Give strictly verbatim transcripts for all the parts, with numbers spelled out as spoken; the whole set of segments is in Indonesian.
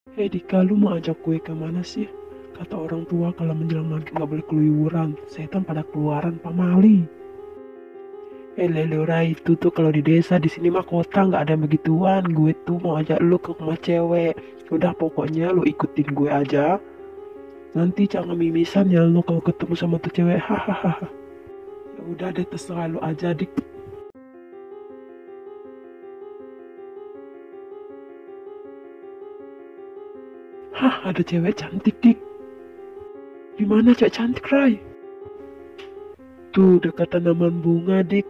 Eh Dika, lu mau ajak gue kemana sih? Kata orang tua kalau menjelang maghrib nggak boleh keluyuran. Setan pada keluaran pamali. Eh Lelora itu tuh kalau di desa, di sini mah kota nggak ada begituan. Gue tuh mau ajak lu ke rumah cewek. Udah pokoknya lu ikutin gue aja. Nanti jangan mimisan ya lu kalau ketemu sama tuh cewek. Hahaha. Ya udah deh terserah lu aja dik. Hah, ada cewek cantik dik. Di mana cewek cantik Rai? Tuh dekat tanaman bunga dik.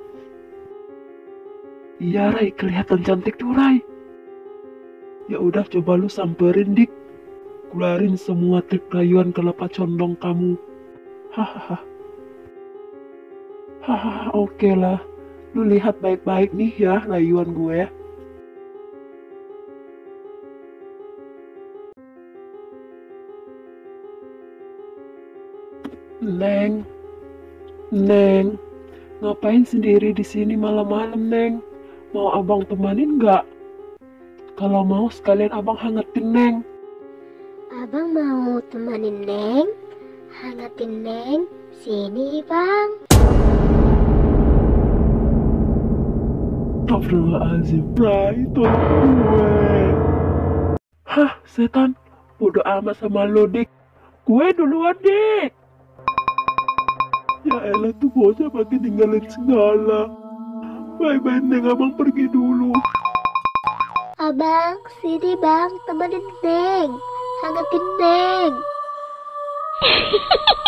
Iya Rai, kelihatan cantik tuh Rai. Ya udah coba lu samperin dik. Keluarin semua trik rayuan kelapa condong kamu. Hahaha. Hahaha, oke lah. Lu lihat baik-baik nih ya rayuan gue. Neng, Neng, ngapain sendiri di sini malam-malam, Neng? Mau abang temanin nggak? Kalau mau sekalian abang hangatin, Neng. Abang mau temanin Neng, hangatin Neng, sini bang. Astagfirullahaladzim, Rai, tolong gue. Hah, setan, bodoh amat sama lo, Dik. Gue duluan, Dik. Ya elah tuh bocah pake tinggalin segala. Bye-bye, Neng, abang pergi dulu. Abang, sini bang, temenin Neng, hangatin Neng.